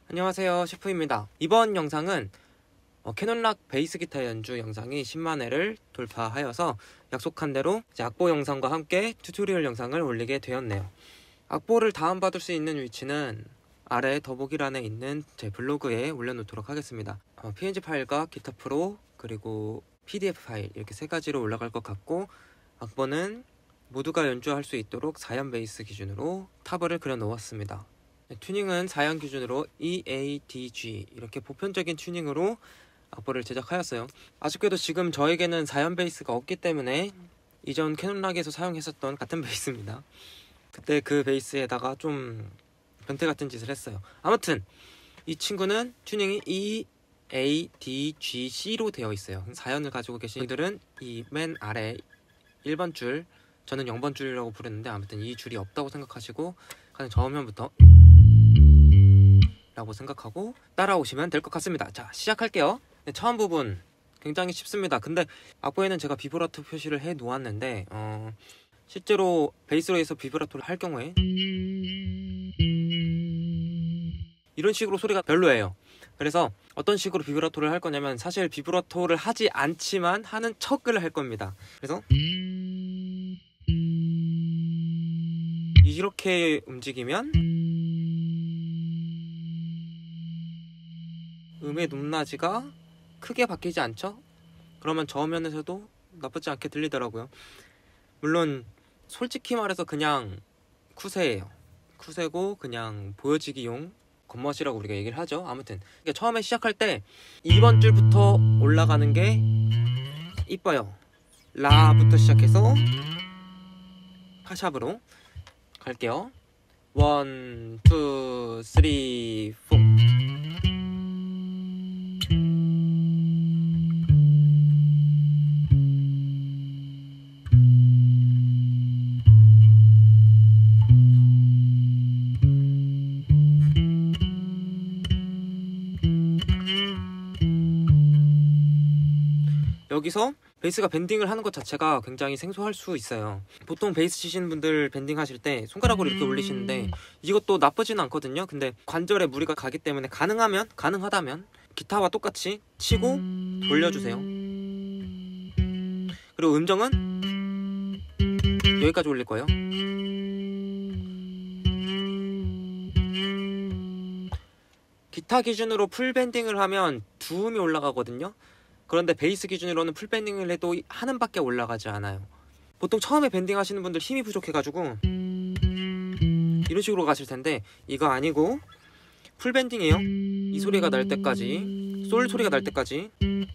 안녕하세요, 셰프입니다. 이번 영상은 캐논락 베이스 기타 연주 영상이 10만 회를 돌파하여서 약속한 대로 악보 영상과 함께 튜토리얼 영상을 올리게 되었네요. 악보를 다운받을 수 있는 위치는 아래 더보기란에 있는 제 블로그에 올려놓도록 하겠습니다. PNG 파일과 기타 프로 그리고 PDF 파일 이렇게 세 가지로 올라갈 것 같고, 악보는 모두가 연주할 수 있도록 4연 베이스 기준으로 타블을 그려 놓았습니다. 튜닝은 4연 기준으로 E, A, D, G 이렇게 보편적인 튜닝으로 악보를 제작하였어요. 아쉽게도 지금 저에게는 4연 베이스가 없기 때문에 이전 캐논락에서 사용했었던 같은 베이스입니다. 그때 그 베이스에다가 좀 변태 같은 짓을 했어요. 아무튼 이 친구는 튜닝이 E, A, D, G, C로 되어 있어요. 4연을 가지고 계신 분들은 이 맨 아래 1번 줄, 저는 0번 줄이라고 부르는데 아무튼 이 줄이 없다고 생각하시고 가장 저음면부터 라고 생각하고 따라오시면 될 것 같습니다. 자, 시작할게요. 네, 처음 부분 굉장히 쉽습니다. 근데 악보에는 제가 비브라토 표시를 해 놓았는데 실제로 베이스로 해서 비브라토를 할 경우에 이런 식으로 소리가 별로예요. 그래서 어떤 식으로 비브라토를 할 거냐면, 사실 비브라토를 하지 않지만 하는 척을 할 겁니다. 그래서 이렇게 움직이면 음의 높낮이가 크게 바뀌지 않죠? 그러면 저음면에서도 나쁘지 않게 들리더라고요. 물론 솔직히 말해서 그냥 쿠세예요. 쿠세고 그냥 보여지기용 겉멋이라고 우리가 얘기를 하죠. 아무튼 처음에 시작할 때 2번 줄부터 올라가는 게 이뻐요. 라부터 시작해서 파샵으로 갈게요. 1, 2, 3, 4. 여기서 베이스가 밴딩을 하는 것 자체가 굉장히 생소할 수 있어요. 보통 베이스 치시는 분들 밴딩 하실 때 손가락으로 이렇게 올리시는데 이것도 나쁘지는 않거든요. 근데 관절에 무리가 가기 때문에 가능하다면 기타와 똑같이 치고 돌려주세요. 그리고 음정은 여기까지 올릴 거예요. 기타 기준으로 풀 밴딩을 하면 두 음이 올라가거든요. 그런데 베이스 기준으로는 풀 밴딩을 해도 한 음밖에 올라가지 않아요. 보통 처음에 밴딩 하시는 분들 힘이 부족해가지고 이런 식으로 가실 텐데 이거 아니고 풀 밴딩이에요. 이 소리가 날 때까지, 솔 소리가 날 때까지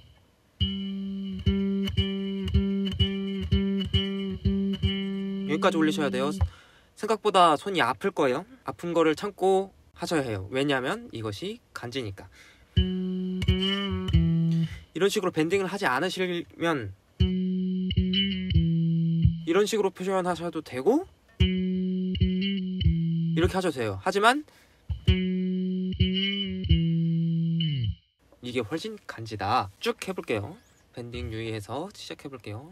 여기까지 올리셔야 돼요. 생각보다 손이 아플 거예요. 아픈 거를 참고 하셔야 해요. 왜냐하면 이것이 간지니까. 이런 식으로 밴딩을 하지 않으시면 이런 식으로 표현하셔도 되고 이렇게 하셔도 돼요. 하지만 이게 훨씬 간지다. 쭉 해볼게요. 밴딩 유의해서 시작해볼게요.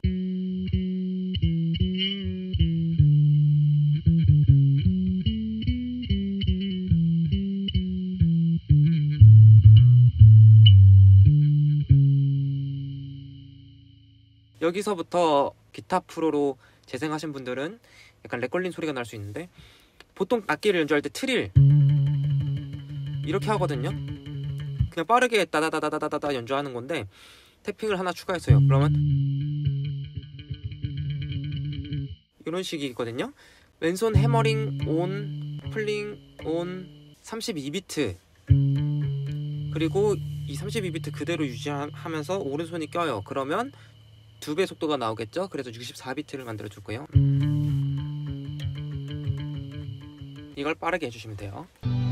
여기서부터 기타 프로로 재생하신 분들은 약간 렉 걸린 소리가 날 수 있는데, 보통 악기를 연주할 때 트릴 이렇게 하거든요. 그냥 빠르게 따다다다다다다 연주하는 건데 태핑을 하나 추가했어요. 그러면 이런 식이거든요. 왼손 해머링 온, 플링 온 32비트, 그리고 이 32비트 그대로 유지하면서 오른손이 껴요. 그러면 2배 속도가 나오겠죠? 그래서 64비트를 만들어 줄 거예요. 이걸 빠르게 해주시면 돼요.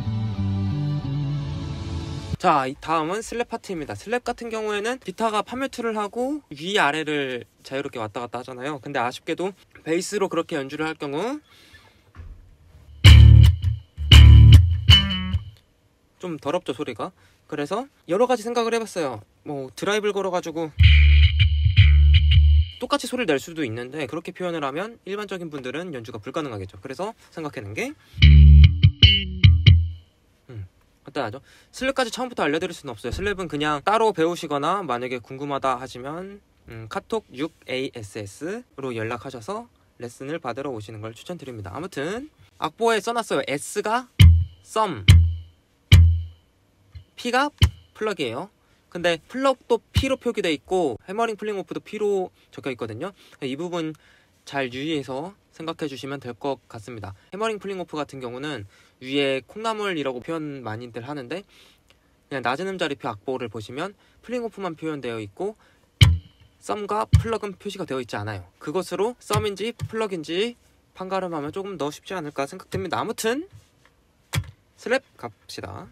자, 다음은 슬랩 파트입니다. 슬랩 같은 경우에는 기타가 판뮤트를 하고 위아래를 자유롭게 왔다 갔다 하잖아요. 근데 아쉽게도 베이스로 그렇게 연주를 할 경우 좀 더럽죠, 소리가. 그래서 여러 가지 생각을 해봤어요. 뭐 드라이브를 걸어가지고 똑같이 소리를 낼 수도 있는데 그렇게 표현을 하면 일반적인 분들은 연주가 불가능하겠죠. 그래서 생각해낸 게 따야죠. 슬랩까지 처음부터 알려드릴 수는 없어요. 슬랩은 그냥 따로 배우시거나 만약에 궁금하다 하시면 카톡 6ASS로 연락하셔서 레슨을 받으러 오시는 걸 추천드립니다. 아무튼 악보에 써놨어요. S가 썸, P가 플럭이에요. 근데 플럭도 P로 표기되어 있고 해머링 플링 오프도 P로 적혀 있거든요. 이 부분 잘 유의해서 생각해 주시면 될 것 같습니다. 해머링 플링 오프 같은 경우는 위에 콩나물이라고 표현 많이들 하는데 그냥 낮은 음자리표 악보를 보시면 플링 오프만 표현되어 있고 썸과 플럭은 표시가 되어 있지 않아요. 그것으로 썸인지 플럭인지 판가름하면 조금 더 쉽지 않을까 생각됩니다. 아무튼 슬랩 갑시다.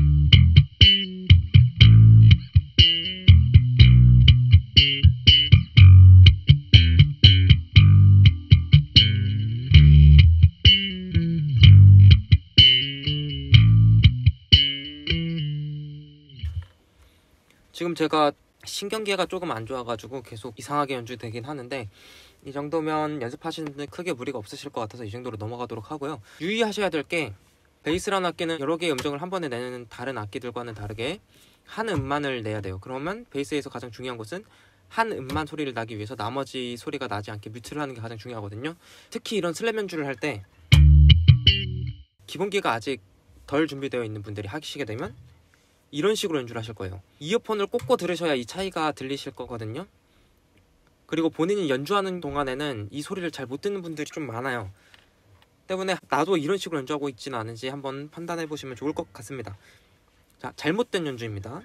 지금 제가 신경계가 조금 안 좋아가지고 계속 이상하게 연주되긴 하는데 이 정도면 연습하시는 데 크게 무리가 없으실 것 같아서 이 정도로 넘어가도록 하고요. 유의하셔야 될 게 베이스라는 악기는 여러 개의 음정을 한 번에 내는 다른 악기들과는 다르게 한 음만을 내야 돼요. 그러면 베이스에서 가장 중요한 것은 한 음만 소리를 나기 위해서 나머지 소리가 나지 않게 뮤트를 하는 게 가장 중요하거든요. 특히 이런 슬랩 연주를 할 때 기본기가 아직 덜 준비되어 있는 분들이 하시게 되면 이런 식으로 연주를 하실 거예요. 이어폰을 꽂고 들으셔야 이 차이가 들리실 거거든요. 그리고 본인이 연주하는 동안에는 이 소리를 잘 못 듣는 분들이 좀 많아요. 때문에 나도 이런 식으로 연주하고 있지는 않은지 한번 판단해 보시면 좋을 것 같습니다. 자, 잘못된 연주입니다.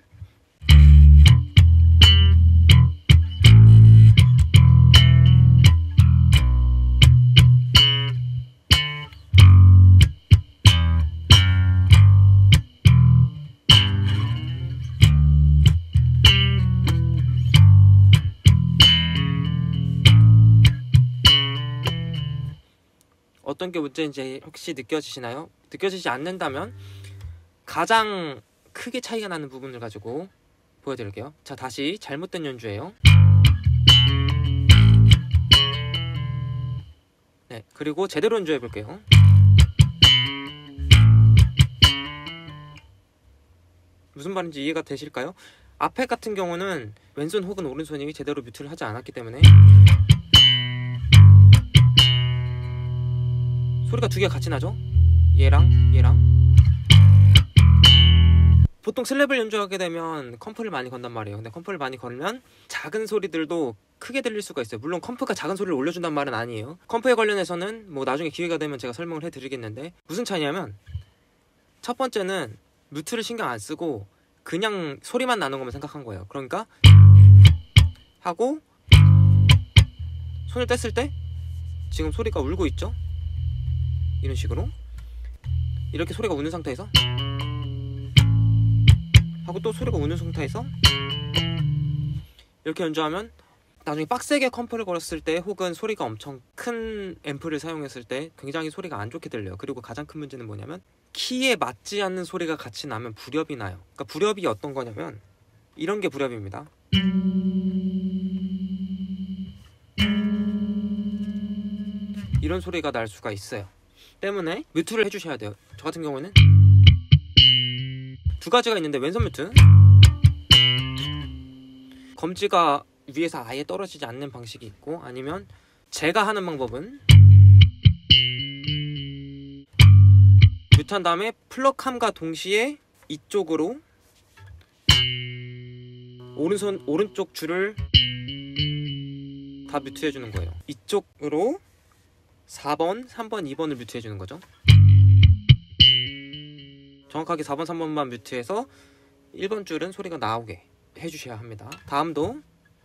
어떤 게 문제인지 혹시 느껴지시나요? 느껴지지 않는다면 가장 크게 차이가 나는 부분을 가지고 보여드릴게요. 자, 다시 잘못된 연주예요. 네, 그리고 제대로 연주해 볼게요. 무슨 말인지 이해가 되실까요? 앞에 같은 경우는 왼손 혹은 오른손이 제대로 뮤트를 하지 않았기 때문에 소리가 두 개가 같이 나죠? 얘랑 얘랑. 보통 슬랩을 연주하게 되면 컴프를 많이 건단 말이에요. 근데 컴프를 많이 걸면 작은 소리들도 크게 들릴 수가 있어요. 물론 컴프가 작은 소리를 올려준단 말은 아니에요. 컴프에 관련해서는 뭐 나중에 기회가 되면 제가 설명을 해드리겠는데 무슨 차이냐면 첫 번째는 뮤트를 신경 안 쓰고 그냥 소리만 나는 것만 생각한 거예요. 그러니까 하고 손을 뗐을 때 지금 소리가 울고 있죠? 이런 식으로 이렇게 소리가 우는 상태에서 하고 또 소리가 우는 상태에서 이렇게 연주하면 나중에 빡세게 컴프를 걸었을 때 혹은 소리가 엄청 큰 앰프를 사용했을 때 굉장히 소리가 안 좋게 들려요. 그리고 가장 큰 문제는 뭐냐면 키에 맞지 않는 소리가 같이 나면 불협이 나요. 그러니까 불협이 어떤 거냐면 이런 게 불협입니다. 이런 소리가 날 수가 있어요. 때문에 뮤트를 해주셔야 돼요. 저 같은 경우에는 두 가지가 있는데 왼손 뮤트, 검지가 위에서 아예 떨어지지 않는 방식이 있고 아니면 제가 하는 방법은 뮤트한 다음에 플럭함과 동시에 이쪽으로 오른쪽 줄을 다 뮤트해 주는 거예요. 이쪽으로 4번, 3번, 2번을 뮤트해 주는 거죠. 정확하게 4번, 3번만 뮤트해서 1번 줄은 소리가 나오게 해주셔야 합니다. 다음도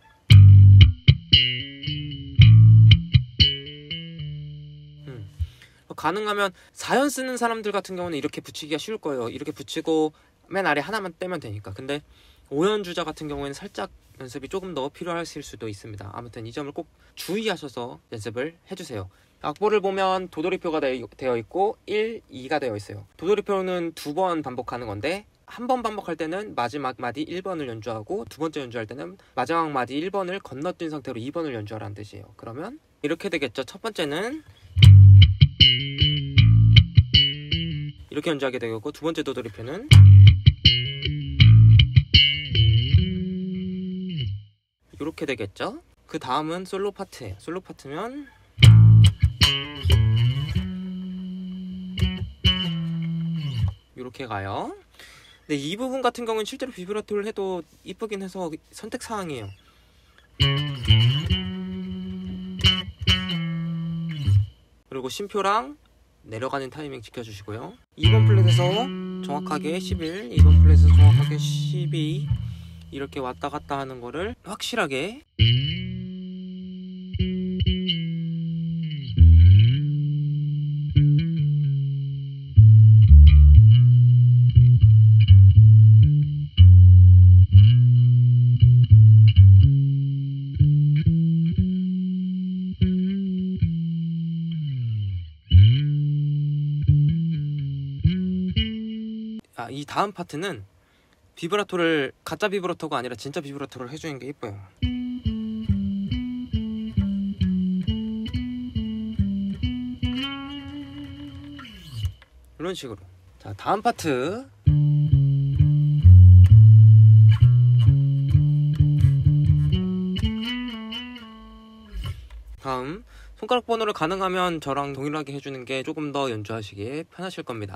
가능하면 4연 쓰는 사람들 같은 경우는 이렇게 붙이기가 쉬울 거예요. 이렇게 붙이고 맨 아래 하나만 떼면 되니까. 근데 5연 주자 같은 경우에는 살짝 연습이 조금 더 필요하실 수도 있습니다. 아무튼 이 점을 꼭 주의하셔서 연습을 해주세요. 악보를 보면 도돌이표가 되어 있고 1, 2가 되어 있어요. 도돌이표는 2번 반복하는 건데 한 번 반복할 때는 마지막 마디 1번을 연주하고 두 번째 연주할 때는 마지막 마디 1번을 건너뛴 상태로 2번을 연주하라는 뜻이에요. 그러면 이렇게 되겠죠. 첫 번째는 이렇게 연주하게 되겠고 두 번째 도돌이표는 이렇게 되겠죠. 그 다음은 솔로 파트예요. 솔로 파트면 이렇게 가요. 근데 이 부분 같은 경우는 실제로 비브라토를 해도 이쁘긴 해서 선택사항이에요. 그리고 심표랑 내려가는 타이밍 지켜주시고요. 2번 플랫에서 정확하게 11, 2번 플랫에서 정확하게 12 이렇게 왔다 갔다 하는 거를 확실하게 이 다음 파트는 비브라토를 가짜 비브라토가 아니라 진짜 비브라토를 해주는 게 이뻐요. 이런 식으로. 자, 다음 파트. 다음 손가락 번호를 가능하면 저랑 동일하게 해주는 게 조금 더 연주하시기에 편하실 겁니다.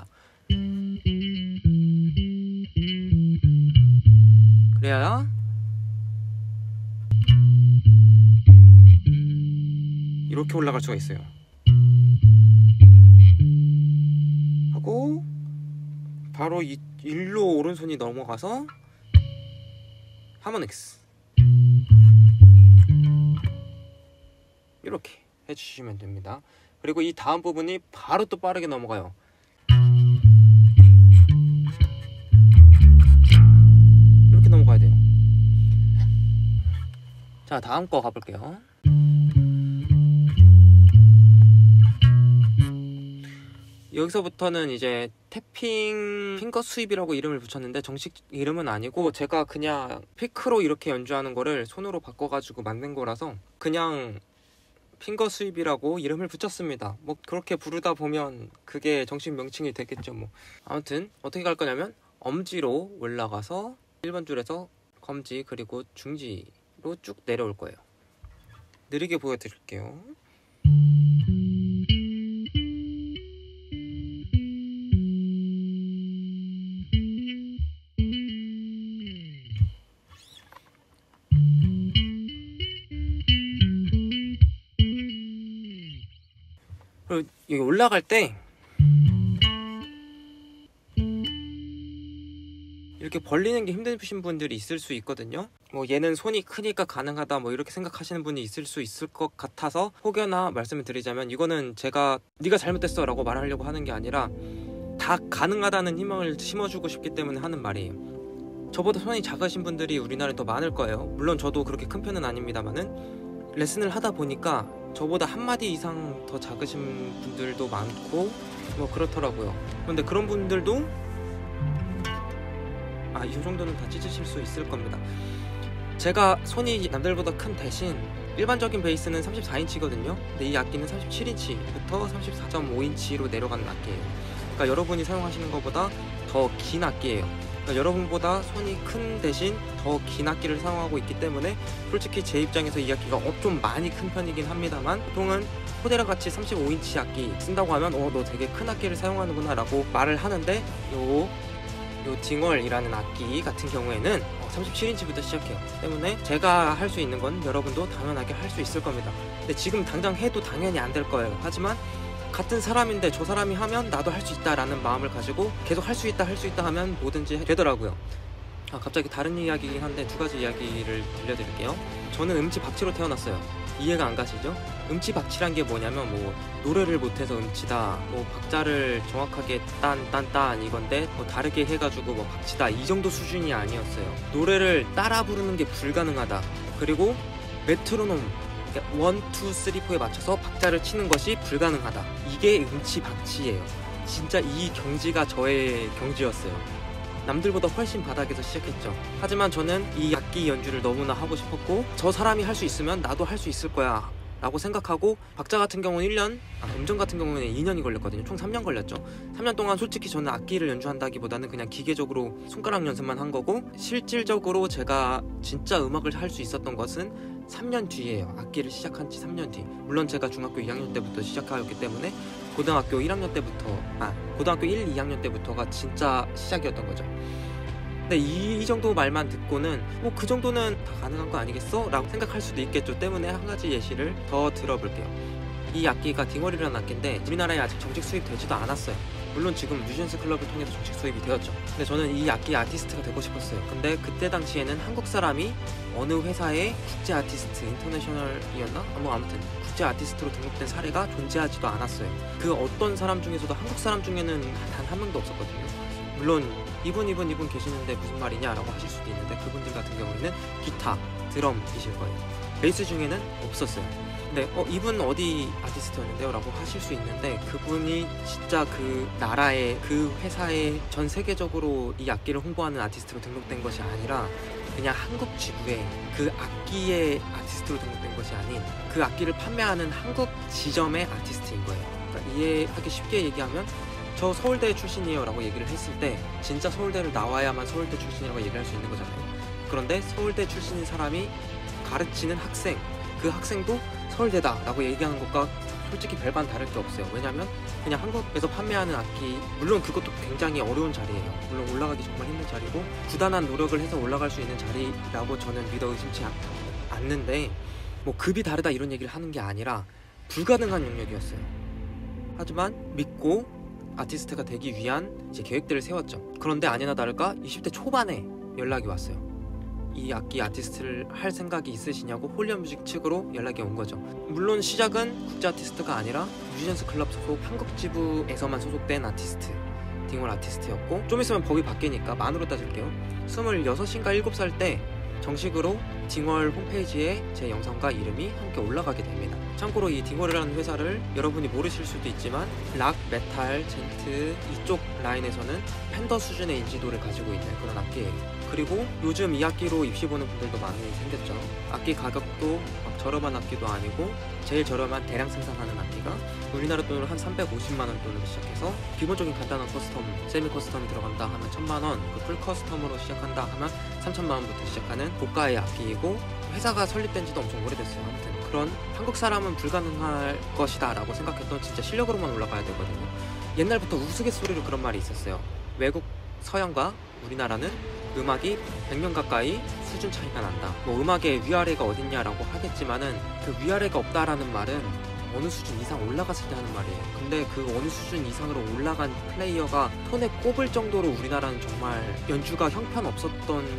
그래야 이렇게 올라갈 수가 있어요. 하고 바로 이 일로 오른손이 넘어가서 하모닉스 이렇게 해주시면 됩니다. 그리고 이 다음 부분이 바로 또 빠르게 넘어가요. 이렇게 넘어가야 돼요. 자, 다음 거 가볼게요. 여기서부터는 이제 태핑 핑거 스윕이라고 이름을 붙였는데 정식 이름은 아니고 제가 그냥 피크로 이렇게 연주하는 거를 손으로 바꿔가지고 만든 거라서 그냥 핑거 스윕이라고 이름을 붙였습니다. 뭐 그렇게 부르다 보면 그게 정식 명칭이 되겠죠. 뭐 아무튼 어떻게 갈 거냐면 엄지로 올라가서 1번 줄에서 검지 그리고 중지로 쭉 내려올 거예요. 느리게 보여드릴게요. 그리고 여기 올라갈 때 이렇게 벌리는 게 힘드신 분들이 있을 수 있거든요. 뭐 얘는 손이 크니까 가능하다 뭐 이렇게 생각하시는 분이 있을 수 있을 것 같아서 혹여나 말씀을 드리자면 이거는 제가 네가 잘못했어 라고 말하려고 하는 게 아니라 다 가능하다는 희망을 심어주고 싶기 때문에 하는 말이에요. 저보다 손이 작으신 분들이 우리나라에 더 많을 거예요. 물론 저도 그렇게 큰 편은 아닙니다만은 레슨을 하다 보니까 저보다 한마디 이상 더 작으신 분들도 많고 뭐 그렇더라고요. 그런데 그런 분들도 이 정도는 다 찢으실 수 있을 겁니다. 제가 손이 남들보다 큰 대신 일반적인 베이스는 34인치거든요. 근데 이 악기는 37인치부터 34.5인치로 내려가는 악기예요. 그러니까 여러분이 사용하시는 것보다 더 긴 악기예요. 그러니까 여러분보다 손이 큰 대신 더 긴 악기를 사용하고 있기 때문에 솔직히 제 입장에서 이 악기가 좀 많이 큰 편이긴 합니다만 보통은 코데라 같이 35인치 악기 쓴다고 하면 너 되게 큰 악기를 사용하는구나 라고 말을 하는데 요 딩월이라는 악기 같은 경우에는 37인치부터 시작해요. 때문에 제가 할 수 있는 건 여러분도 당연하게 할 수 있을 겁니다. 근데 지금 당장 해도 당연히 안 될 거예요. 하지만 같은 사람인데 저 사람이 하면 나도 할 수 있다 라는 마음을 가지고 계속 할 수 있다 하면 뭐든지 되더라고요. 갑자기 다른 이야기이긴 한데 두 가지 이야기를 들려드릴게요. 저는 음치박치로 태어났어요. 이해가 안 가시죠? 음치박치란 게 뭐냐면 뭐 노래를 못해서 음치다, 뭐 박자를 정확하게 딴 이건데 뭐 다르게 해가지고 뭐 박치다 이 정도 수준이 아니었어요. 노래를 따라 부르는 게 불가능하다. 그리고 메트로놈 1, 2, 3, 4에 맞춰서 박자를 치는 것이 불가능하다. 이게 음치박치예요. 진짜 이 경지가 저의 경지였어요. 남들보다 훨씬 바닥에서 시작했죠. 하지만 저는 이 악기 연주를 너무나 하고 싶었고 저 사람이 할 수 있으면 나도 할 수 있을 거야 라고 생각하고, 박자 같은 경우는 1년, 음정 같은 경우는 2년이 걸렸거든요. 총 3년 걸렸죠. 3년 동안 솔직히 저는 악기를 연주한다기보다는 그냥 기계적으로 손가락 연습만 한 거고, 실질적으로 제가 진짜 음악을 할 수 있었던 것은 3년 뒤에요. 악기를 시작한 지 3년 뒤. 물론 제가 중학교 2학년 때부터 시작하였기 때문에 고등학교 1학년 때부터 고등학교 1, 2학년 때부터가 진짜 시작이었던 거죠. 근데 이 정도 말만 듣고는 뭐 그 정도는 다 가능한 거 아니겠어? 라고 생각할 수도 있겠죠. 때문에 한 가지 예시를 더 들어볼게요. 이 악기가 딩월이라는 악기인데 우리나라에 아직 정식 수입되지도 않았어요. 물론 지금 뮤지션스 클럽을 통해서 정식 수입이 되었죠. 근데 저는 이 악기 아티스트가 되고 싶었어요. 근데 그때 당시에는 한국 사람이 어느 회사의 국제 아티스트, 인터내셔널이었나? 아무튼 국제 아티스트로 등록된 사례가 존재하지도 않았어요. 그 어떤 사람 중에서도 한국 사람 중에는 단 한 명도 없었거든요. 물론 이분 계시는데 무슨 말이냐 라고 하실 수도 있는데, 그분들 같은 경우에는 기타, 드럼이실 거예요. 베이스 중에는 없었어요. 근데 이분 어디 아티스트였는데요? 라고 하실 수 있는데, 그분이 진짜 그 나라의 그 회사의 전 세계적으로 이 악기를 홍보하는 아티스트로 등록된 것이 아니라 그냥 한국 지부의 그 악기의 아티스트로 등록된 것이 아닌 그 악기를 판매하는 한국 지점의 아티스트인 거예요. 그러니까 이해하기 쉽게 얘기하면, 저 서울대 출신이에요 라고 얘기를 했을 때 진짜 서울대를 나와야만 서울대 출신이라고 얘기를 할 수 있는 거잖아요. 그런데 서울대 출신인 사람이 가르치는 학생, 그 학생도 서울대다 라고 얘기하는 것과 솔직히 별반 다를 게 없어요. 왜냐면 그냥 한국에서 판매하는 악기, 물론 그것도 굉장히 어려운 자리예요. 물론 올라가기 정말 힘든 자리고 부단한 노력을 해서 올라갈 수 있는 자리라고 저는 믿어 의심치 않는데, 뭐 급이 다르다 이런 얘기를 하는 게 아니라 불가능한 영역이었어요. 하지만 믿고 아티스트가 되기 위한 이제 계획들을 세웠죠. 그런데 아니나 다를까 20대 초반에 연락이 왔어요. 이 악기 아티스트를 할 생각이 있으시냐고 홀리언뮤직 측으로 연락이 온 거죠. 물론 시작은 국제 아티스트가 아니라 뮤지션스 클럽 소속 한국 지부에서만 소속된 아티스트, 딩월 아티스트였고, 좀 있으면 법이 바뀌니까 만으로 따질게요. 26인가 7살 때 정식으로 딩월 홈페이지에 제 영상과 이름이 함께 올라가게 됩니다. 참고로 이 딩월이라는 회사를 여러분이 모르실 수도 있지만 락, 메탈, 젠트 이쪽 라인에서는 팬더 수준의 인지도를 가지고 있는 그런 악기예요. 그리고 요즘 이 악기로 입시 보는 분들도 많이 생겼죠. 악기 가격도 막 저렴한 악기도 아니고 제일 저렴한 대량 생산하는 악기가 우리나라 돈으로 한 350만 원 돈으로 시작해서 기본적인 간단한 커스텀, 세미 커스텀이 들어간다 하면 1000만 원, 풀 커스텀으로 시작한다 하면 3000만 원부터 시작하는 고가의 악기이고, 회사가 설립된 지도 엄청 오래됐어요. 아무튼 그런 한국 사람은 불가능할 것이다 라고 생각했던, 진짜 실력으로만 올라가야 되거든요. 옛날부터 우스갯소리로 그런 말이 있었어요. 외국 서양과 우리나라는 음악이 100년 가까이 수준 차이가 난다. 뭐 음악의 위아래가 어딨냐라고 하겠지만은 그 위아래가 없다라는 말은 어느 수준 이상 올라갔을 때 하는 말이에요. 근데 그 어느 수준 이상으로 올라간 플레이어가 손에 꼽을 정도로 우리나라는 정말 연주가 형편없었던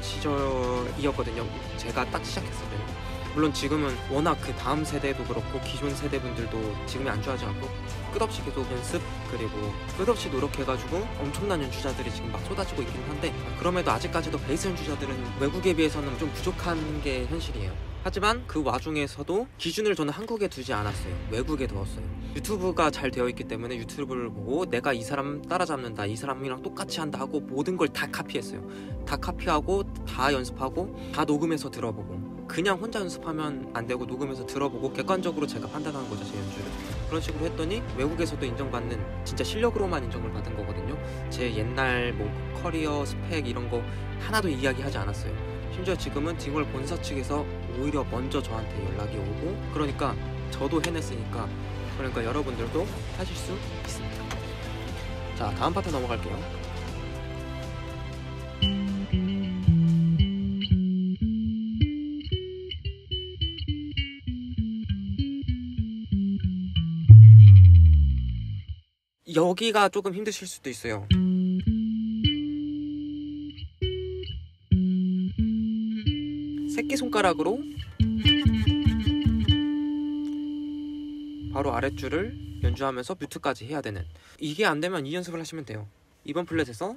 시절이었거든요. 제가 딱 시작했을 때는. 물론 지금은 워낙 그 다음 세대도 그렇고 기존 세대분들도 지금이 안주하지 않고 끝없이 계속 연습, 그리고 끝없이 노력해가지고 엄청난 연주자들이 지금 막 쏟아지고 있긴 한데, 그럼에도 아직까지도 베이스 연주자들은 외국에 비해서는 좀 부족한 게 현실이에요. 하지만 그 와중에서도 기준을 저는 한국에 두지 않았어요. 외국에 두었어요. 유튜브가 잘 되어 있기 때문에 유튜브를 보고 내가 이 사람 따라잡는다, 이 사람이랑 똑같이 한다 하고 모든 걸 다 카피했어요. 다 카피하고 다 연습하고 다 녹음해서 들어보고, 그냥 혼자 연습하면 안 되고 녹음해서 들어보고 객관적으로 제가 판단하는 거죠, 제 연주를. 그런 식으로 했더니 외국에서도 인정받는, 진짜 실력으로만 인정을 받은 거거든요. 제 옛날 뭐 커리어 스펙 이런 거 하나도 이야기하지 않았어요. 심지어 지금은 딩월 본사 측에서 오히려 먼저 저한테 연락이 오고, 그러니까 저도 해냈으니까, 그러니까 여러분들도 하실 수 있습니다. 자, 다음 파트 넘어갈게요. 여기가 조금 힘드실 수도 있어요. 새끼손가락으로 바로 아랫줄을 연주하면서 뮤트까지 해야 되는, 이게 안 되면 이 연습을 하시면 돼요. 2번 플랫에서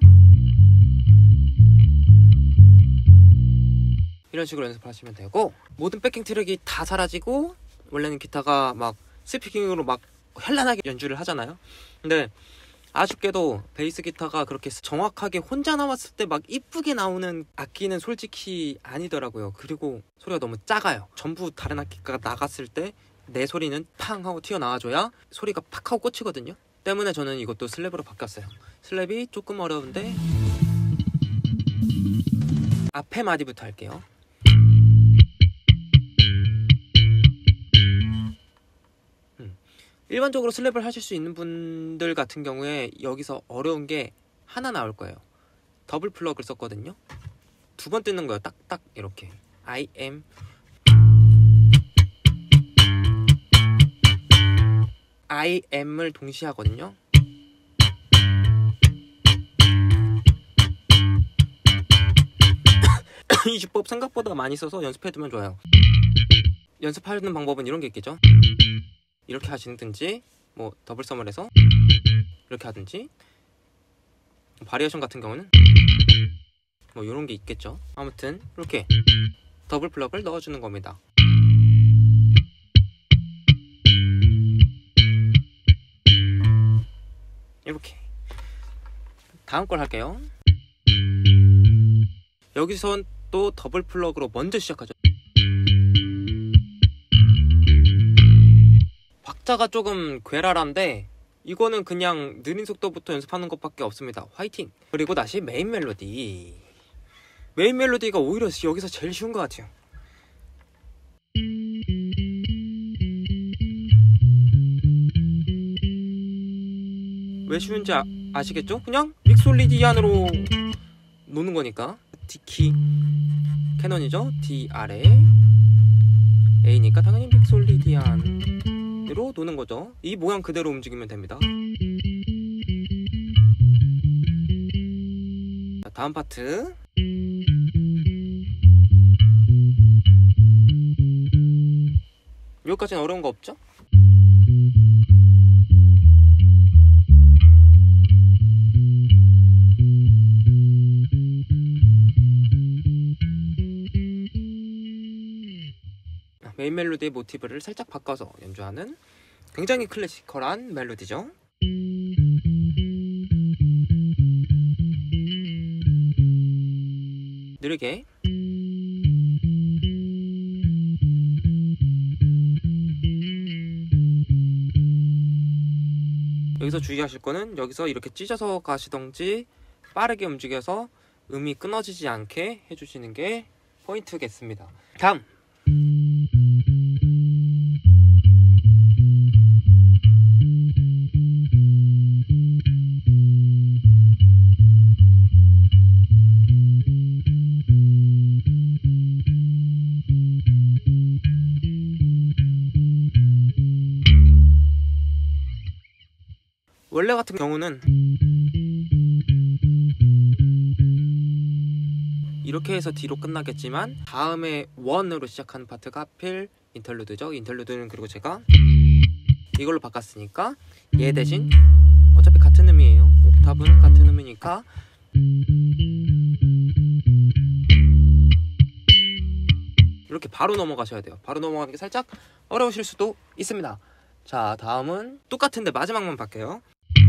이런 식으로 연습하시면 되고, 모든 백킹 트랙이 다 사라지고 원래는 기타가 막 스피킹으로 막 현란하게 연주를 하잖아요. 근데 아쉽게도 베이스 기타가 그렇게 정확하게 혼자 나왔을 때 막 이쁘게 나오는 악기는 솔직히 아니더라고요. 그리고 소리가 너무 작아요. 전부 다른 악기가 나갔을 때 내 소리는 팡 하고 튀어나와줘야 소리가 팍 하고 꽂히거든요. 때문에 저는 이것도 슬랩으로 바꿨어요. 슬랩이 조금 어려운데 앞에 마디부터 할게요. 일반적으로 슬랩을 하실 수 있는 분들 같은 경우에 여기서 어려운 게 하나 나올 거예요. 더블 플러그를 썼거든요. 두 번 뜯는 거예요. 딱딱 이렇게 I am I am을 동시에 하거든요. 이 주법 생각보다 많이 써서 연습해두면 좋아요. 연습하는 방법은 이런 게 있겠죠. 이렇게 하시든지 뭐 더블 서멀해서 이렇게 하든지, 바리에이션 같은 경우는 뭐 이런 게 있겠죠. 아무튼 이렇게 더블 플러그를 넣어주는 겁니다. 이렇게 다음 걸 할게요. 여기선 또 더블 플러그로 먼저 시작하죠. 박자가 조금 괴랄한데 이거는 그냥 느린 속도부터 연습하는 것밖에 없습니다. 화이팅! 그리고 다시 메인 멜로디. 메인 멜로디가 오히려 여기서 제일 쉬운 것 같아요. 왜 쉬운지 아시겠죠? 그냥 믹솔리디안으로 노는 거니까. D키 캐논이죠. D 아래 A니까 당연히 믹솔리디안으로 노는 거죠. 이 모양 그대로 움직이면 됩니다. 자, 다음 파트. 여기까지는 어려운 거 없죠? 메인 멜로디의 모티브를 살짝 바꿔서 연주하는 굉장히 클래시컬한 멜로디죠. 느리게. 여기서 주의하실 거는 여기서 이렇게 찢어서 가시던지 빠르게 움직여서 음이 끊어지지 않게 해주시는 게 포인트겠습니다. 다음! 원래 같은 경우는 이렇게 해서 D로 끝나겠지만 다음에 1으로 시작하는 파트가 하필 인터루드죠. 인터루드는 그리고 제가 이걸로 바꿨으니까 얘 대신 어차피 같은 음이에요. 옥탑은 같은 음이니까 이렇게 바로 넘어가셔야 돼요. 바로 넘어가는 게 살짝 어려우실 수도 있습니다. 자, 다음은 똑같은데 마지막만 바뀌어요.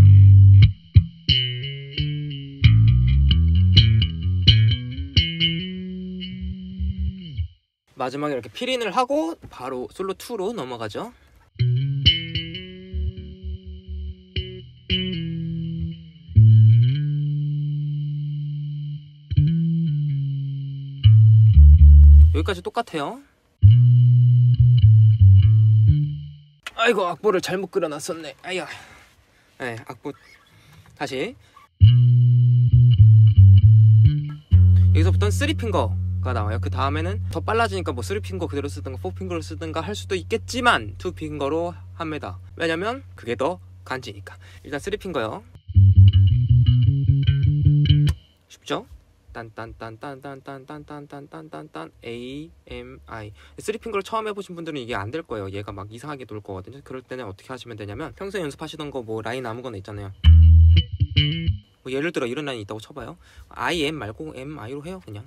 마지막에 이렇게 필인을 하고 바로 솔로 2로 넘어가죠. 여기까지 똑같아요. 아이고, 악보를 잘못 그려놨었네. 아야. 네, 악보 다시. 여기서부터는 3핑거가 나와요. 그 다음에는 더 빨라지니까 뭐 3핑거 그대로 쓰든가 4핑거를 쓰든가 할 수도 있겠지만 2핑거로 합니다. 왜냐면 그게 더 간지니까. 일단 3핑거요. 쉽죠? 딴딴딴딴딴딴딴딴딴딴딴 A M I. 3핑거를 처음 해보신 분들은 이게 안 될 거예요. 얘가 막 이상하게 돌 거거든요. 그럴 때는 어떻게 하시면 되냐면 평소에 연습하시던 거 뭐 라인 아무거나 있잖아요. 뭐 예를 들어 이런 라인이 있다고 쳐봐요. I M 말고 M I로 해요. 그냥.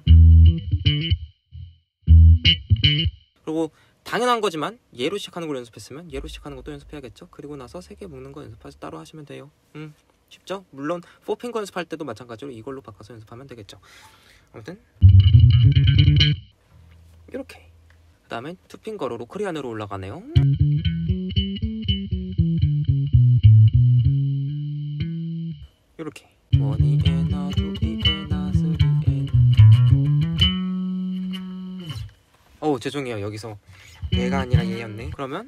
그리고 당연한 거지만 얘로 시작하는 걸 연습했으면 얘로 시작하는 것도 연습해야겠죠. 그리고 나서 3개 묶는 거 연습해서 따로 하시면 돼요. 쉽죠? 물론 4핑거 연습할 때도 마찬가지로 이걸로 바꿔서 연습하면 되겠죠. 아무튼 이렇게. 그 다음에 2핑거로 로크리안으로 올라가네요. 원이에 나 두이에 나 쓰리에. 죄송해요. 여기서 얘가 아니라 얘였네. 그러면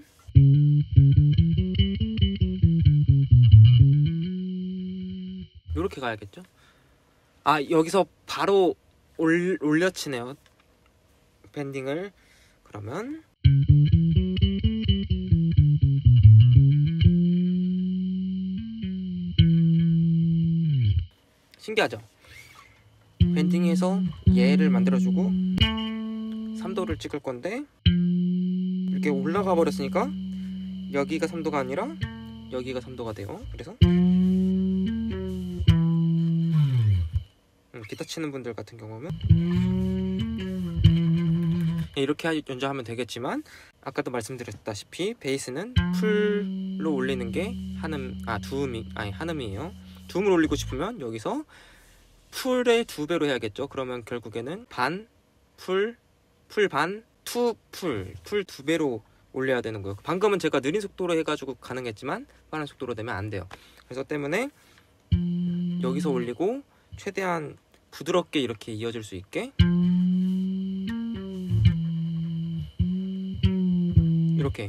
요렇게 가야겠죠? 여기서 바로 올려치네요. 밴딩을. 그러면 신기하죠? 밴딩해서 얘를 만들어주고 3도를 찍을 건데 이렇게 올라가 버렸으니까 여기가 3도가 아니라 여기가 3도가 돼요. 그래서 기타 치는 분들 같은 경우는 이렇게 연주하면 되겠지만, 아까도 말씀드렸다시피 베이스는 풀로 올리는 게 한음이에요. 두음을 올리고 싶으면 여기서 풀의 2배로 해야겠죠. 그러면 결국에는 반, 풀, 반, 풀 2배로 올려야 되는 거예요. 방금은 제가 느린 속도로 해가지고 가능했지만 빠른 속도로 되면 안 돼요. 그래서 때문에 여기서 올리고 최대한 부드럽게 이렇게 이어질 수 있게 이렇게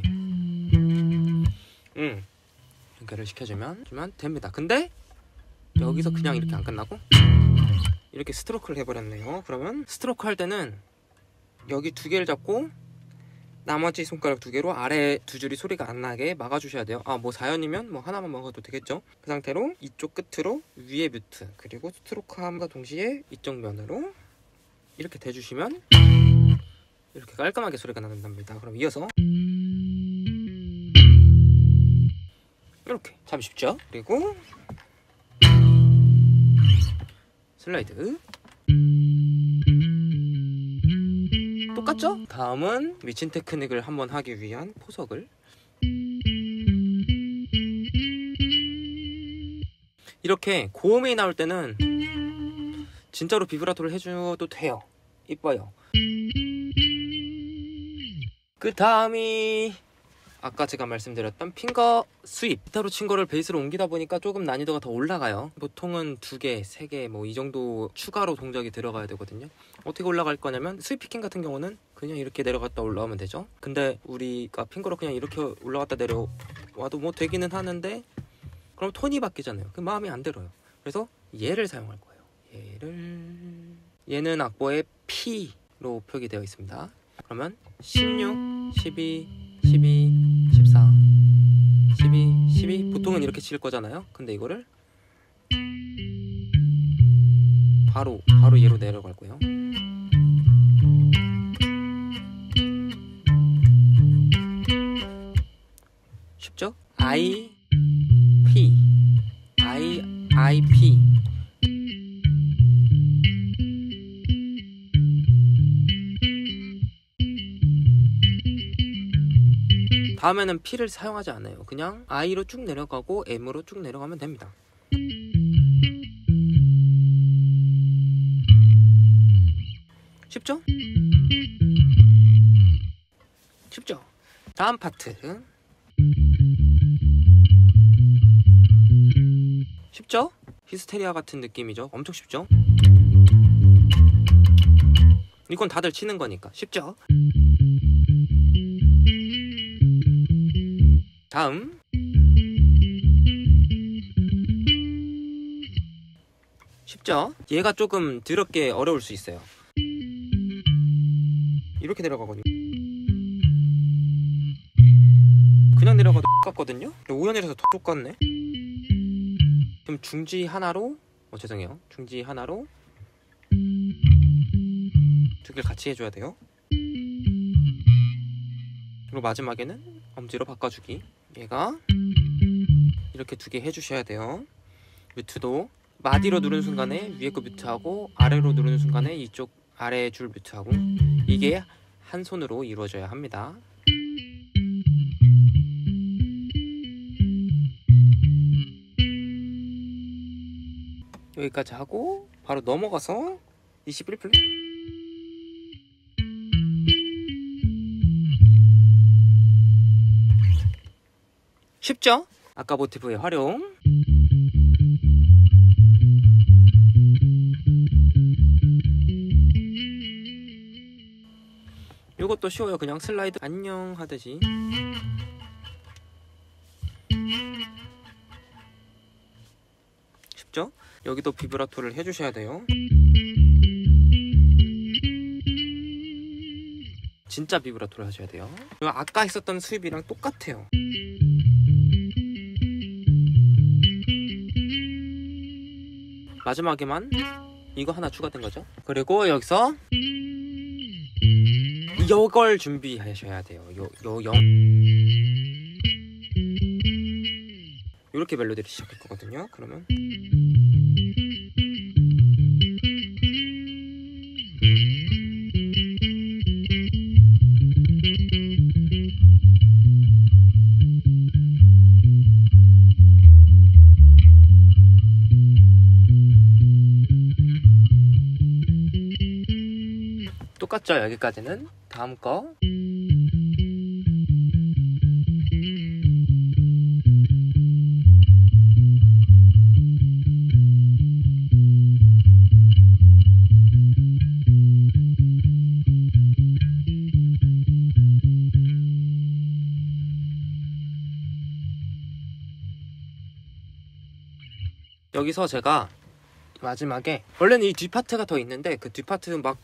연결을 시켜주면 됩니다. 근데 여기서 그냥 이렇게 안 끝나고 이렇게 스트로크를 해버렸네요. 그러면 스트로크 할 때는 여기 2개를 잡고 나머지 손가락 2개로 아래 2줄이 소리가 안 나게 막아주셔야 돼요. 뭐 4연이면 뭐 하나만 막아도 되겠죠. 그 상태로 이쪽 끝으로 위에 뮤트, 그리고 스트로크함과 동시에 이쪽 면으로 이렇게 대주시면 이렇게 깔끔하게 소리가 나는답니다. 그럼 이어서 이렇게 참 쉽죠. 그리고 슬라이드 똑같죠? 다음은 미친 테크닉을 한번 하기 위한 포석을 이렇게 고음이 나올 때는 진짜로 비브라토를 해줘도 돼요. 이뻐요. 그 다음이 아까 제가 말씀드렸던 핑거 스윕. 기타로 친 거를 베이스로 옮기다 보니까 조금 난이도가 더 올라가요. 보통은 2개, 3개 뭐 이 정도 추가로 동작이 들어가야 되거든요. 어떻게 올라갈 거냐면 스윕 피킹 같은 경우는 그냥 이렇게 내려갔다 올라오면 되죠. 근데 우리가 핑거로 그냥 이렇게 올라갔다 내려와도 뭐 되기는 하는데 그럼 톤이 바뀌잖아요. 그 마음이 안 들어요. 그래서 얘를 사용할 거예요. 얘는 악보에 P로 표기되어 있습니다. 그러면 16, 12, 12, 14, 12, 12 보통은 이렇게 칠 거잖아요. 근데 이거를 바로 얘로 내려갈 거예요. 쉽죠? I, P, I, P. 다음에는 P를 사용하지 않아요. 그냥 I로 쭉 내려가고 M으로 쭉 내려가면 됩니다. 쉽죠? 쉽죠? 다음 파트 쉽죠? 히스테리아 같은 느낌이죠. 엄청 쉽죠? 이건 다들 치는 거니까 쉽죠? 다음 쉽죠? 얘가 조금 더럽게 어려울 수 있어요. 이렇게 내려가거든요. 그냥 내려가도 똑같거든요. 5연이라서 더 똑같네. 그럼 중지 하나로 죄송해요. 중지 하나로 2개를 같이 해줘야 돼요. 그리고 마지막에는 엄지로 바꿔주기. 얘가 이렇게 2개 해주셔야 돼요. 뮤트도 마디로 누르는 순간에 위에 거 뮤트하고 아래로 누르는 순간에 이쪽 아래 줄 뮤트하고 이게 한 손으로 이루어져야 합니다. 여기까지 하고 바로 넘어가서 21플랫. 쉽죠? 아까 모티브의 활용. 이것도 쉬워요. 그냥 슬라이드 안녕 하듯이. 쉽죠? 여기도 비브라토를 해주셔야 돼요. 진짜 비브라토를 하셔야 돼요. 아까 했었던 수입이랑 똑같아요. 마지막에만 이거 하나 추가된 거죠. 그리고 여기서 이걸 준비하셔야 돼요. 이렇게 멜로디를 시작할 거거든요. 그러면 똑같죠? 여기까지는. 다음 거. 여기서 제가 마지막에 원래는 이 뒷파트가 더 있는데 그 뒷파트는 막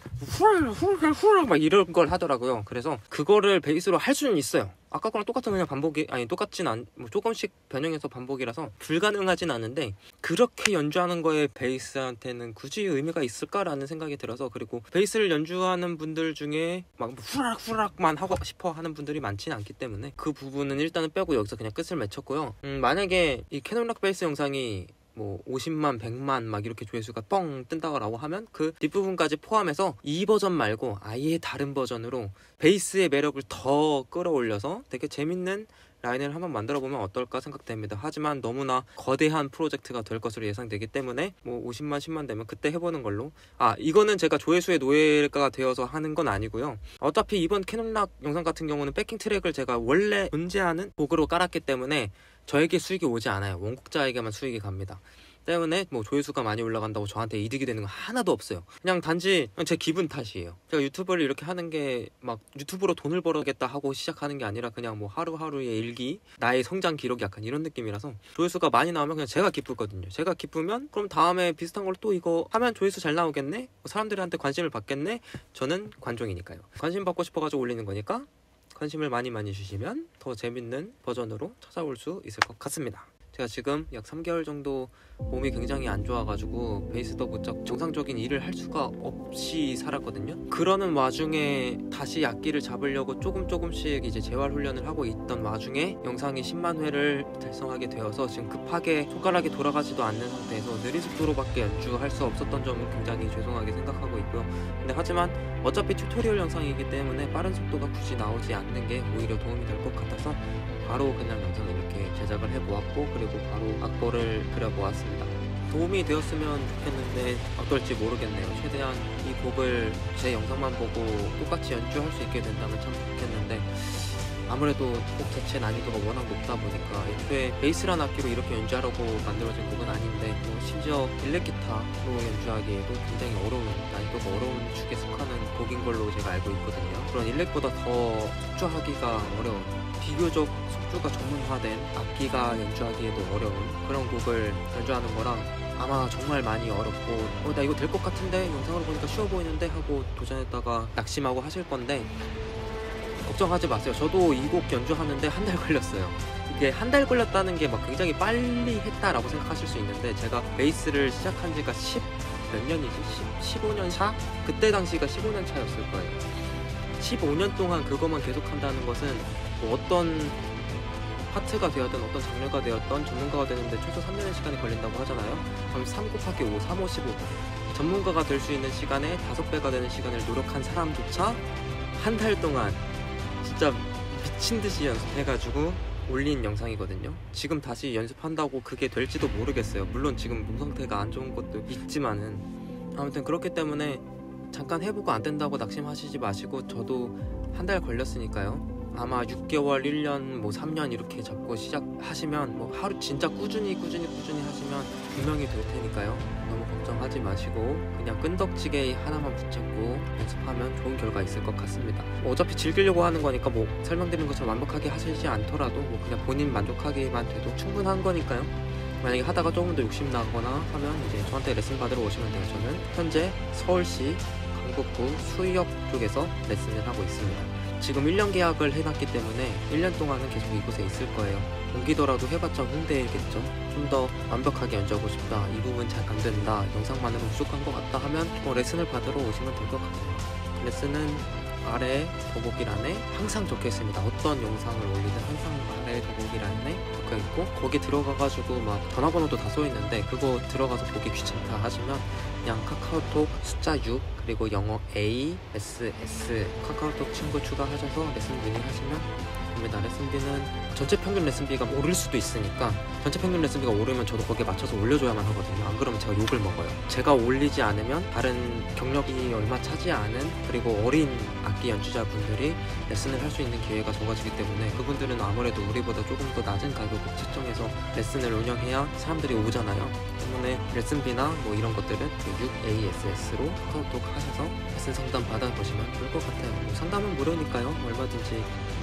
후랄 막 이런 걸 하더라고요. 그래서 그거를 베이스로 할 수는 있어요. 아까 거랑 똑같은 그냥 반복이 똑같진 뭐 조금씩 변형해서 반복이라서 불가능하진 않은데 그렇게 연주하는 거에 베이스한테는 굳이 의미가 있을까라는 생각이 들어서, 그리고 베이스를 연주하는 분들 중에 막 후락후락만 하고 싶어 하는 분들이 많지는 않기 때문에 그 부분은 일단은 빼고 여기서 그냥 끝을 맺혔고요. 만약에 이 캐논락 베이스 영상이 뭐 50만, 100만 막 이렇게 조회수가 뻥 뜬다고 하면 그 뒷부분까지 포함해서 이 버전 말고 아예 다른 버전으로 베이스의 매력을 더 끌어올려서 되게 재밌는 라인을 한번 만들어보면 어떨까 생각됩니다. 하지만 너무나 거대한 프로젝트가 될 것으로 예상되기 때문에 뭐 50만, 10만 되면 그때 해보는 걸로. 이거는 제가 조회수의 노예가 되어서 하는 건 아니고요. 어차피 이번 캐논락 영상 같은 경우는 백킹 트랙을 제가 원래 존재하는 곡으로 깔았기 때문에 저에게 수익이 오지 않아요. 원곡자에게만 수익이 갑니다. 때문에 뭐 조회수가 많이 올라간다고 저한테 이득이 되는 건 하나도 없어요. 그냥 단지 제 기분 탓이에요. 제가 유튜브를 이렇게 하는 게 막 유튜브로 돈을 벌어야겠다 하고 시작하는 게 아니라 그냥 뭐 하루하루의 일기, 나의 성장 기록 약간 이런 느낌이라서 조회수가 많이 나오면 그냥 제가 기쁘거든요. 제가 기쁘면 그럼 다음에 비슷한 걸 또 이거 하면 조회수 잘 나오겠네? 사람들한테 관심을 받겠네? 저는 관종이니까요. 관심 받고 싶어가지고 올리는 거니까 관심을 많이 주시면 더 재밌는 버전으로 찾아올 수 있을 것 같습니다. 제가 지금 약 3개월 정도 몸이 굉장히 안 좋아가지고 베이스도 무척 정상적인 일을 할 수가 없이 살았거든요. 그러는 와중에 다시 악기를 잡으려고 조금씩 이제 재활 훈련을 하고 있던 와중에 영상이 10만 회를 달성하게 되어서 지금 급하게 손가락이 돌아가지도 않는 상태에서 느린 속도로밖에 연주할 수 없었던 점은 굉장히 죄송하게 생각하고 있고요. 근데 하지만 어차피 튜토리얼 영상이기 때문에 빠른 속도가 굳이 나오지 않는 게 오히려 도움이 될 것 같아서 바로 그냥 영상을 이렇게 제작을 해보았고, 그리고 바로 악보를 그려보았습니다. 도움이 되었으면 좋겠는데 어떨지 모르겠네요. 최대한 이 곡을 제 영상만 보고 똑같이 연주할 수 있게 된다면 참 좋겠는데 아무래도 곡 자체 난이도가 워낙 높다 보니까 애초에 베이스란 악기로 이렇게 연주하려고 만들어진 곡은 아닌데 심지어 일렉기타로 연주하기에도 굉장히 어려운, 난이도가 어려운 축에 속하는 곡인 걸로 제가 알고 있거든요. 그런 일렉보다 더 속주하기가 어려운, 비교적 속주가 전문화된 악기가 연주하기에도 어려운 그런 곡을 연주하는 거랑 아마 정말 많이 어렵고 나 이거 될 것 같은데 영상으로 보니까 쉬워 보이는데 하고 도전했다가 낙심하고 하실 건데 걱정하지 마세요. 저도 이 곡 연주하는데 한 달 걸렸어요. 이게 한 달 걸렸다는 게 막 굉장히 빨리 했다라고 생각하실 수 있는데 제가 베이스를 시작한 지가 몇 년이지? 15년 차? 그때 당시가 15년 차였을 거예요. 15년 동안 그것만 계속한다는 것은 뭐 어떤 파트가 되었든 어떤 장르가 되었던 전문가가 되는데 최소 3년의 시간이 걸린다고 하잖아요. 그럼 3 곱하기 5, 3, 5, 15. 전문가가 될 수 있는 시간에 5배가 되는 시간을 노력한 사람조차 한 달 동안 진짜 미친듯이 연습해가지고 올린 영상이거든요. 지금 다시 연습한다고 그게 될지도 모르겠어요. 물론 지금 몸 상태가 안 좋은 것도 있지만은 아무튼 그렇기 때문에 잠깐 해보고 안 된다고 낙심하시지 마시고 저도 한 달 걸렸으니까요. 아마 6개월, 1년, 뭐 3년 이렇게 잡고 시작하시면 뭐 하루 진짜 꾸준히 하시면 분명히 될 테니까요. 너무 걱정하지 마시고 그냥 끈덕지게 하나만 붙잡고 연습하면 좋은 결과 있을 것 같습니다. 어차피 즐기려고 하는 거니까 뭐 설명드린 것처럼 완벽하게 하시지 않더라도 뭐 그냥 본인 만족하기만 돼도 충분한 거니까요. 만약에 하다가 조금 더 욕심나거나 하면 이제 저한테 레슨 받으러 오시면 돼요. 저는 현재 서울시 강북구 수의역 쪽에서 레슨을 하고 있습니다. 지금 1년 계약을 해놨기 때문에 1년 동안은 계속 이곳에 있을 거예요. 옮기더라도 해봤자 홍대겠죠. 좀 더 완벽하게 연주하고 싶다, 이 부분 잘 안 된다, 영상만으로 부족한 것 같다 하면 레슨을 받으러 오시면 될 것 같아요. 레슨은 아래 더보기란에 항상 적혀 있습니다. 어떤 영상을 올리든 항상 아래 더보기란에 적혀 있고, 거기 들어가가지고 막 전화번호도 다 써 있는데 그거 들어가서 보기 귀찮다 하시면 그냥 카카오톡 숫자 6 그리고 영어 A, S, S 카카오톡 친구 추가하셔서 레슨 문의하시면 됩니다. 레슨비는 전체 평균 레슨비가 오를 수도 있으니까 전체 평균 레슨비가 오르면 저도 거기에 맞춰서 올려줘야만 하거든요. 안 그러면 제가 욕을 먹어요. 제가 올리지 않으면 다른 경력이 얼마 차지 않은 그리고 어린 악기 연주자분들이 레슨을 할 수 있는 기회가 적어지기 때문에 그분들은 아무래도 우리보다 조금 더 낮은 가격을 책정해서 레슨을 운영해야 사람들이 오잖아요. 때문에 레슨비나 뭐 이런 것들은 6ASS로 카카오톡 하셔서 레슨 상담 받아보시면 좋을 것 같아요. 뭐 상담은 무료니까요. 얼마든지